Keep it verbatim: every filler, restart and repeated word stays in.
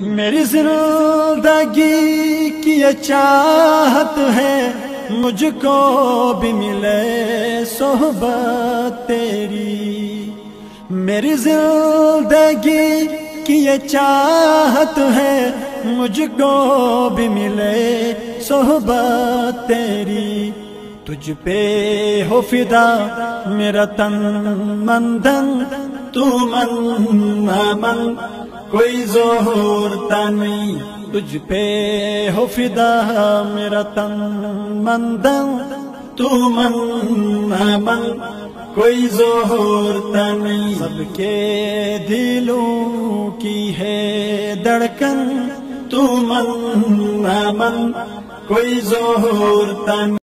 मेरी जिंदगी की ये चाहत है, मुझको भी मिले सोहबत तेरी। मेरी जिंदगी की ये चाहत है, मुझको भी मिले सोहबत तेरी। तुझ पे हो फिदा मेरा तन मन धन, तू मन ना मन कोई जोरता नहीं। तुझ पे हो फिदा मेरा तन मन धन, तू मन ना मन कोई जोरता नहीं। सबके दिलों की है धड़कन, तू मन ना मन कोई जोरता नहीं।